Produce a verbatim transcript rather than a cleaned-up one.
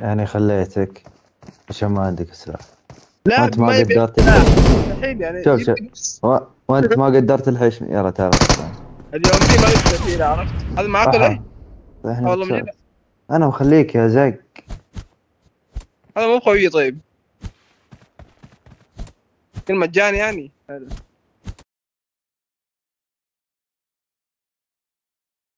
يعني خليتك عشان ما عندك سلاح. لا وانت ما ما يبي قدرت لا الحين. الحين يعني شوف شوف يبي نفس و... وانت ما قدرت الحين. يلا تعال. اليوم دي ما لقيت كثير عرفت هذا معك ولا ايه؟ احا احنا آه والله من نتساوي. جد انا مخليك يا زق. هذا مو خوي طيب كل مجاني يعني هذا